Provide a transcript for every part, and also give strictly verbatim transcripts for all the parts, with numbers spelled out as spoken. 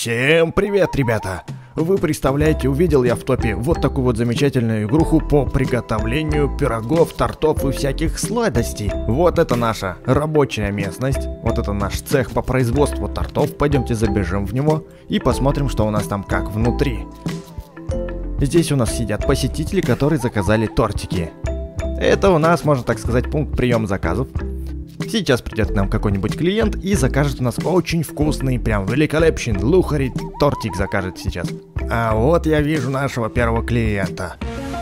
Всем привет, ребята! Вы представляете, увидел я в топе вот такую вот замечательную игруху по приготовлению пирогов, тортов и всяких сладостей. Вот это наша рабочая местность, вот это наш цех по производству тортов. Пойдемте забежим в него и посмотрим, что у нас там как внутри. Здесь у нас сидят посетители, которые заказали тортики. Это у нас, можно так сказать, пункт приема заказов. Сейчас придет к нам какой-нибудь клиент и закажет у нас очень вкусный, прям великолепный лухари тортик закажет сейчас. А вот я вижу нашего первого клиента.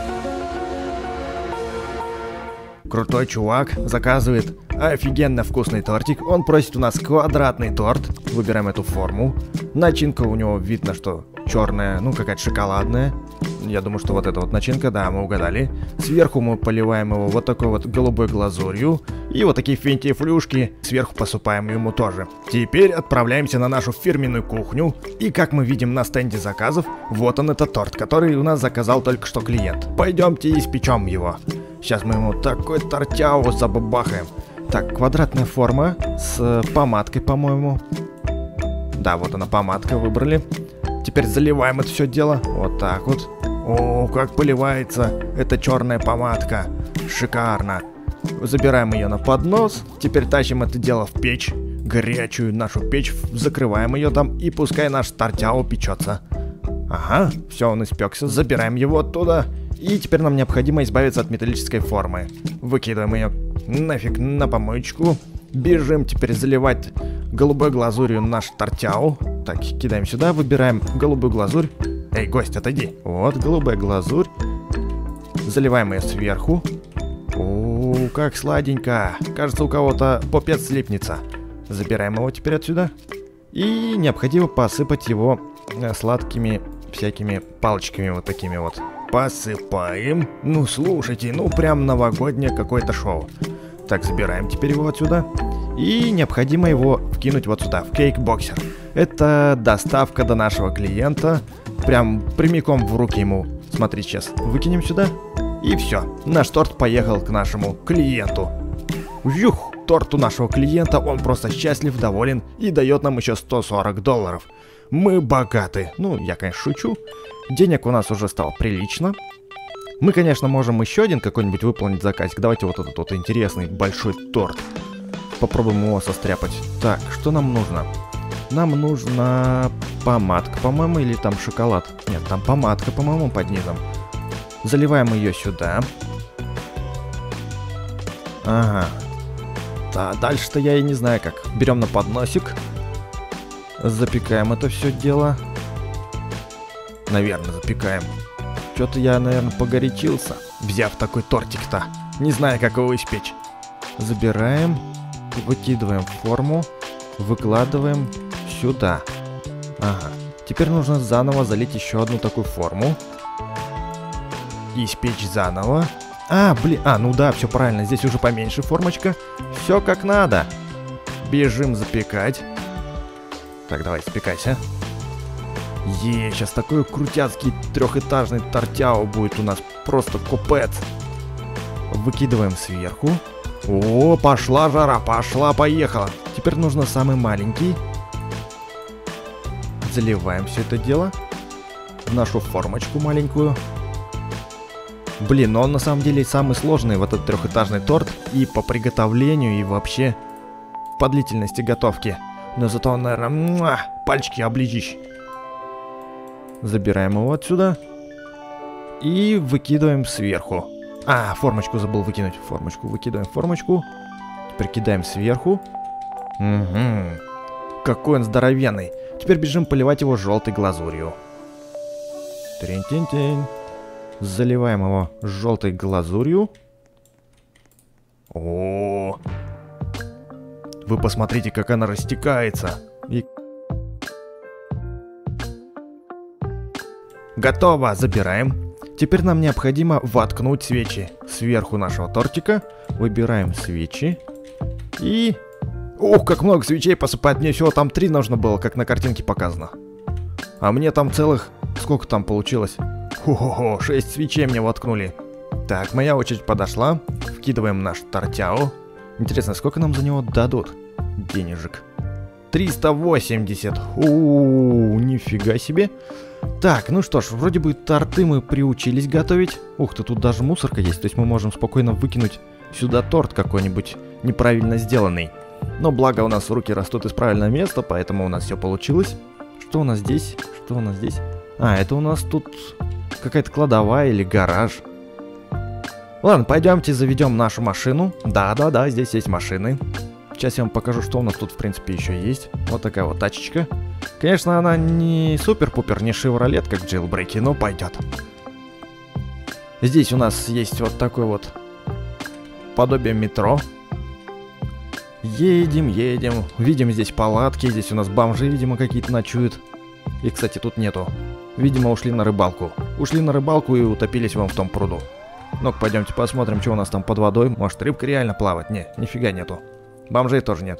Крутой чувак заказывает офигенно вкусный тортик. Он просит у нас квадратный торт. Выбираем эту форму. Начинка у него видно, что черная, ну какая-то шоколадная. Я думаю, что вот эта вот начинка, да, мы угадали. Сверху мы поливаем его вот такой вот голубой глазурью. И вот такие финтифлюшки сверху посыпаем ему тоже. Теперь отправляемся на нашу фирменную кухню. И как мы видим на стенде заказов, вот он, этот торт, который у нас заказал только что клиент. Пойдемте испечем его. Сейчас мы ему такой тортяу забабахаем. Так, квадратная форма с помадкой, по-моему. Да, вот она, помадка, выбрали. Теперь заливаем это все дело. Вот так вот. О, как поливается эта черная помадка. Шикарно. Забираем ее на поднос. Теперь тащим это дело в печь. Горячую нашу печь. Закрываем ее там. И пускай наш тортяу печется. Ага, все, он испекся. Забираем его оттуда. И теперь нам необходимо избавиться от металлической формы. Выкидываем ее нафиг на помоечку. Бежим теперь заливать голубой глазурью наш тортяу. Так, кидаем сюда, выбираем голубую глазурь. Эй, гость, отойди. Вот, голубая глазурь. Заливаем ее сверху. О, как сладенько. Кажется, у кого-то попец слипнется. Забираем его теперь отсюда. И необходимо посыпать его сладкими всякими палочками вот такими вот. Посыпаем. Ну, слушайте, ну прям новогоднее какое-то шоу. Так, забираем теперь его отсюда. И необходимо его вкинуть вот сюда, в кейк-боксер. Это доставка до нашего клиента. Прям прямиком в руки ему. Смотри, сейчас выкинем сюда. И все. Наш торт поехал к нашему клиенту. Юх, торт у нашего клиента. Он просто счастлив, доволен и дает нам еще сто сорок долларов. Мы богаты. Ну, я, конечно, шучу. Денег у нас уже стало прилично. Мы, конечно, можем еще один какой-нибудь выполнить заказик. Давайте вот этот вот интересный большой торт. Попробуем его состряпать. Так, что нам нужно? Нам нужна помадка, по-моему, или там шоколад. Нет, там помадка, по-моему, под низом. Заливаем ее сюда. Ага. Да, дальше-то я и не знаю как. Берем на подносик. Запекаем это все дело. Наверное, запекаем. Что-то я, наверное, погорячился, взяв такой тортик-то. Не знаю, как его испечь. Забираем. Выкидываем в форму. Выкладываем сюда. Ага. Теперь нужно заново залить еще одну такую форму. И испечь заново. А, блин. А, ну да, все правильно. Здесь уже поменьше формочка. Все как надо. Бежим запекать. Так, давай, запекайся. Е, сейчас такой крутяцкий трехэтажный тортяу будет у нас. Просто купец. Выкидываем сверху. О, пошла жара, пошла, поехала. Теперь нужно самый маленький. Заливаем все это дело в нашу формочку маленькую. Блин, но он на самом деле самый сложный, вот этот трехэтажный торт. И по приготовлению, и вообще по длительности готовки. Но зато он, наверное, муа, пальчики оближешь. Забираем его отсюда. И выкидываем сверху. А, формочку забыл выкинуть. Формочку выкидываем, формочку. Теперь кидаем сверху. Угу. Какой он здоровенный. Теперь бежим поливать его желтой глазурью. Трин-тин-тин. Заливаем его желтой глазурью. О, вы посмотрите, как она растекается. И... Готово, забираем. Теперь нам необходимо воткнуть свечи сверху нашего тортика. Выбираем свечи. И... Ух, как много свечей посыпать. Мне всего там три нужно было, как на картинке показано. А мне там целых... Сколько там получилось? Хо-хо-хо, шесть свечей мне воткнули. Так, моя очередь подошла. Вкидываем наш тортяу. Интересно, сколько нам за него дадут денежек? триста восемьдесят. У-у-у, нифига себе. Так, ну что ж, вроде бы торты мы приучились готовить. Ух ты, тут даже мусорка есть, то есть мы можем спокойно выкинуть сюда торт какой-нибудь неправильно сделанный. Но благо у нас руки растут из правильного места, поэтому у нас все получилось. Что у нас здесь? Что у нас здесь? А, это у нас тут какая-то кладовая или гараж. Ладно, пойдемте заведем нашу машину. Да-да-да, здесь есть машины. Сейчас я вам покажу, что у нас тут, в принципе, еще есть. Вот такая вот тачечка. Конечно, она не супер-пупер, не шевролет, как в Jailbreak, но пойдет. Здесь у нас есть вот такой вот подобие метро. Едем, едем. Видим здесь палатки, здесь у нас бомжи, видимо, какие-то ночуют. И, кстати, тут нету. Видимо, ушли на рыбалку. Ушли на рыбалку и утопились вон в том пруду. Ну-ка, пойдемте посмотрим, что у нас там под водой. Может, рыбка реально плавает? Не, нифига нету. Бомжей тоже нет.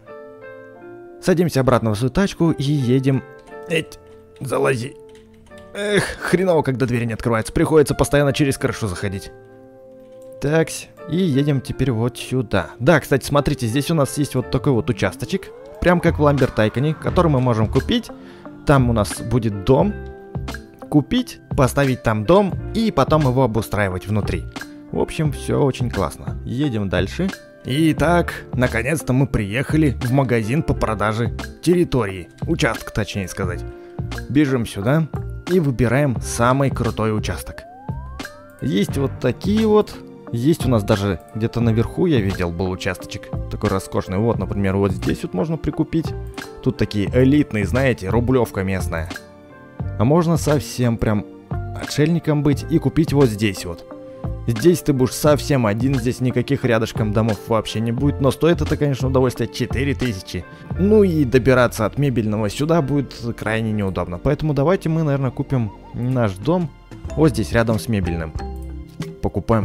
Садимся обратно в свою тачку и едем. Эть, залази. Эх, хреново, когда двери не открываются. Приходится постоянно через крышу заходить. Такс, и едем теперь вот сюда. Да, кстати, смотрите, здесь у нас есть вот такой вот участочек. Прям как в Ламбер Тайконе, который мы можем купить. Там у нас будет дом. Купить, поставить там дом и потом его обустраивать внутри. В общем, все очень классно. Едем дальше. Итак, наконец-то мы приехали в магазин по продаже территории. Участка, точнее сказать. Бежим сюда и выбираем самый крутой участок. Есть вот такие вот. Есть у нас даже где-то наверху, я видел, был участочек. Такой роскошный. Вот, например, вот здесь вот можно прикупить. Тут такие элитные, знаете, рублевка местная. А можно совсем прям отшельником быть и купить вот здесь вот. Здесь ты будешь совсем один, здесь никаких рядышком домов вообще не будет. Но стоит это, конечно, удовольствие четыре тысячи. Ну и добираться от мебельного сюда будет крайне неудобно. Поэтому давайте мы, наверное, купим наш дом вот здесь, рядом с мебельным. Покупаем.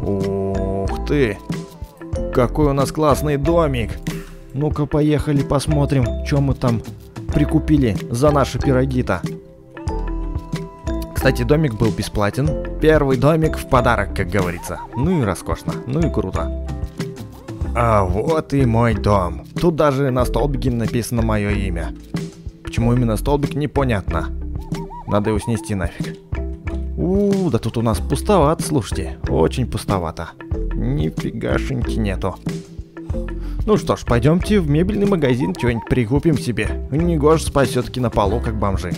Ух ты! Какой у нас классный домик! Ну-ка, поехали посмотрим, что мы там прикупили за наши пироги-то. Кстати, домик был бесплатен. Первый домик в подарок, как говорится. Ну и роскошно, ну и круто. А вот и мой дом. Тут даже на столбике написано мое имя. Почему именно столбик, непонятно. Надо его снести нафиг. У, да тут у нас пустовато, слушайте. Очень пустовато. Нифигашеньки нету. Ну что ж, пойдемте в мебельный магазин, что-нибудь прикупим себе. Негоже спать все-таки на полу, как бомжи.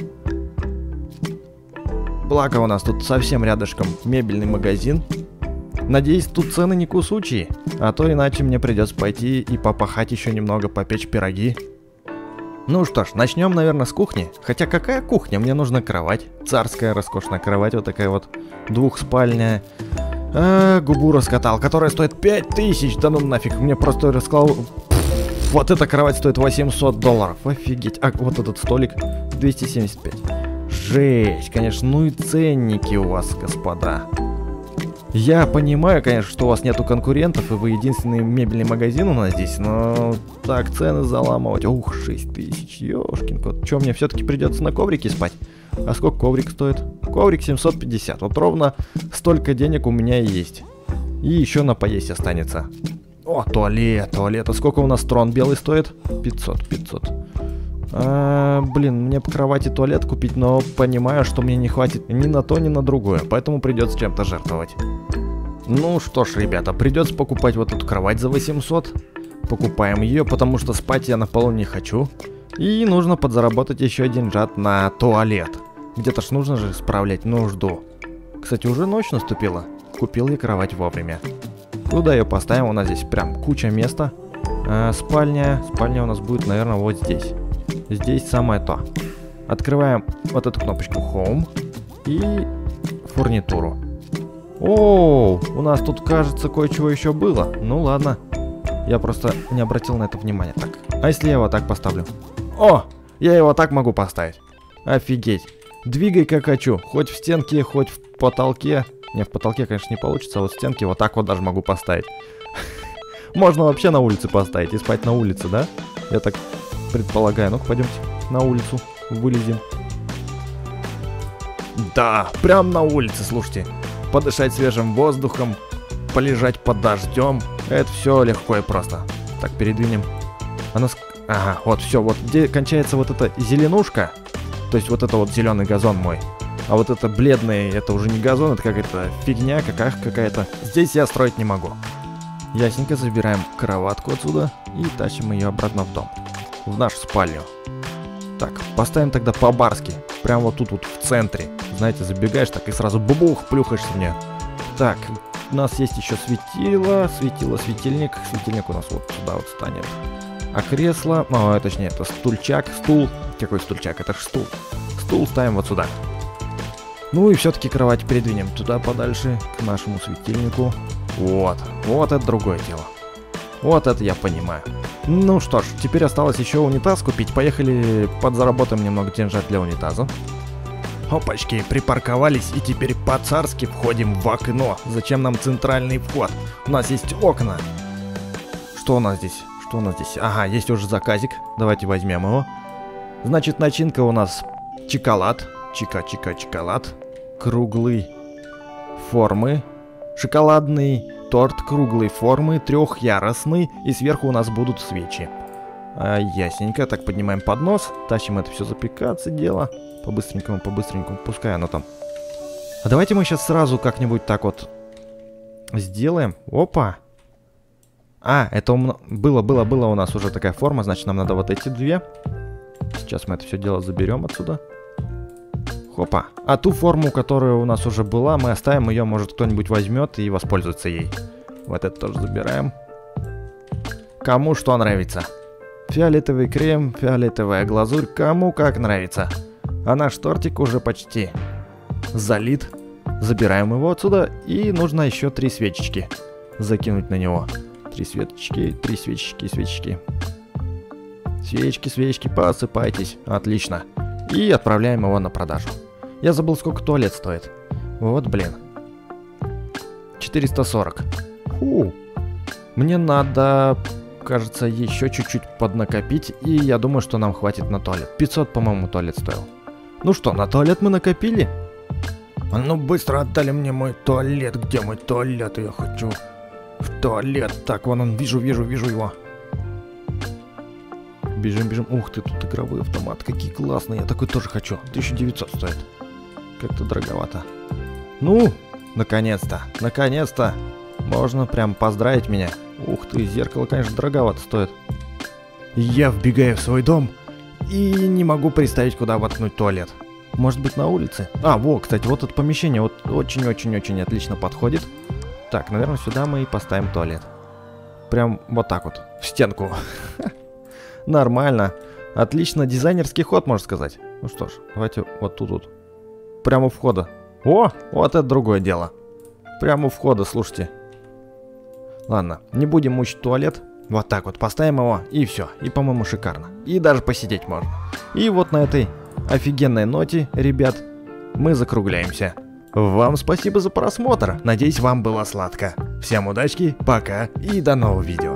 Благо у нас тут совсем рядышком мебельный магазин. Надеюсь, тут цены не кусучие, а то иначе мне придется пойти и попахать еще немного, попечь пироги. Ну что ж, начнем, наверное, с кухни. Хотя какая кухня? Мне нужна кровать. Царская роскошная кровать, вот такая вот двухспальная. А, губу раскатал, которая стоит пять тысяч. Да ну нафиг, мне просто рассказал. Вот эта кровать стоит восемьсот долларов. Офигеть. А вот этот столик двести семьдесят пять. Жесть, конечно, ну и ценники у вас, господа. Я понимаю, конечно, что у вас нету конкурентов, и вы единственный мебельный магазин у нас здесь, но так цены заламывать. Ух, шесть тысяч, ёшкин кот. Чё, мне все-таки придется на коврике спать? А сколько коврик стоит? Коврик семьсот пятьдесят. Вот ровно столько денег у меня и есть. И еще на поесть останется. О, туалет, туалет. А сколько у нас трон белый стоит? пятьсот, пятьсот. А, блин, мне по кровати туалет купить, но понимаю, что мне не хватит ни на то, ни на другое, поэтому придется чем-то жертвовать. Ну что ж, ребята, придется покупать вот эту кровать за восемьсот. Покупаем ее, потому что спать я на полу не хочу. И нужно подзаработать еще один джат на туалет. Где-то ж нужно же справлять нужду. Кстати, уже ночь наступила. Купил я кровать вовремя. Куда ее поставим? У нас здесь прям куча места. А, спальня. Спальня у нас будет, наверное, вот здесь. Здесь самое то. Открываем вот эту кнопочку Home и фурнитуру. О, у нас тут, кажется, кое-чего еще было. Ну ладно. Я просто не обратил на это внимания. Так, а если я его так поставлю? О, я его так могу поставить. Офигеть. Двигай как хочу. Хоть в стенке, хоть в потолке. Не, в потолке, конечно, не получится, а вот в стенке вот так вот даже могу поставить. Можно вообще на улице поставить и спать на улице, да? Я так предполагаю. Ну-ка, пойдемте на улицу, вылезем. Да, прям на улице, слушайте. Подышать свежим воздухом, полежать под дождем. Это все легко и просто. Так, передвинем. А нас... Ага, вот все, вот где кончается вот эта зеленушка, то есть вот это вот зеленый газон мой, а вот это бледный, это уже не газон, это какая-то фигня, какая- какая-то. Здесь я строить не могу. Ясненько, забираем кроватку отсюда и тащим ее обратно в дом, в нашу спальню. Так, поставим тогда по-барски, прямо вот тут вот в центре. Знаете, забегаешь так и сразу бубух, плюхаешься в нее. Так, у нас есть еще светило, светило, светильник. Светильник у нас вот сюда вот станет. А кресло, о, точнее, это стульчак, стул. Какой стульчак? Это ж стул. Стул ставим вот сюда. Ну и все-таки кровать передвинем туда подальше, к нашему светильнику. Вот, вот это другое дело. Вот это я понимаю. Ну что ж, теперь осталось еще унитаз купить. Поехали подзаработаем немного деньжат для унитаза. Опачки, припарковались и теперь по-царски входим в окно. Зачем нам центральный вход? У нас есть окна. Что у нас здесь? Что у нас здесь? Ага, есть уже заказик. Давайте возьмем его. Значит, начинка у нас чоколад. Чика-чика-чоколад. Круглый формы. Шоколадный торт круглой формы, трехярусный. И сверху у нас будут свечи. А, ясненько. Так, поднимаем поднос. Тащим это все запекаться дело. По-быстренькому, по-быстренькому. Пускай оно там. А давайте мы сейчас сразу как-нибудь так вот сделаем. Опа. А, это было, было, было у нас уже такая форма. Значит, нам надо вот эти две. Сейчас мы это все дело заберем отсюда. Хопа. А ту форму, которая у нас уже была, мы оставим ее, может кто-нибудь возьмет и воспользуется ей. Вот это тоже забираем. Кому что нравится. Фиолетовый крем, фиолетовая глазурь, кому как нравится. А наш тортик уже почти залит. Забираем его отсюда. И нужно еще три свечечки закинуть на него. Три свечечки, три свечечки, свечечки. Свечки, свечки, посыпайтесь. Отлично. И отправляем его на продажу. Я забыл, сколько туалет стоит. Вот, блин. четыреста сорок. Фу. Мне надо, кажется, еще чуть-чуть поднакопить. И я думаю, что нам хватит на туалет. пятьсот, по-моему, туалет стоил. Ну что, на туалет мы накопили? А ну быстро отдали мне мой туалет. Где мой туалет? Я хочу в туалет. Так, вон он, вижу, вижу, вижу его. Бежим, бежим. Ух ты, тут игровой автомат. Какие классные. Я такой тоже хочу. тысяча девятьсот стоит. Как-то дороговато. Ну, наконец-то. Наконец-то. Можно прям поздравить меня. Ух ты, зеркало, конечно, дороговато стоит. Я вбегаю в свой дом и не могу представить, куда воткнуть туалет. Может быть, на улице? А, во, кстати, вот это помещение вот очень-очень-очень отлично подходит. Так, наверное, сюда мы и поставим туалет. Прям вот так вот, в стенку. Нормально. Отлично, дизайнерский ход, можно сказать. Ну что ж, давайте вот тут вот. Прямо у входа. О, вот это другое дело. Прямо у входа, слушайте. Ладно, не будем мучить туалет. Вот так вот поставим его, и все. И, по-моему, шикарно. И даже посидеть можно. И вот на этой офигенной ноте, ребят, мы закругляемся. Вам спасибо за просмотр. Надеюсь, вам было сладко. Всем удачки, пока и до новых видео.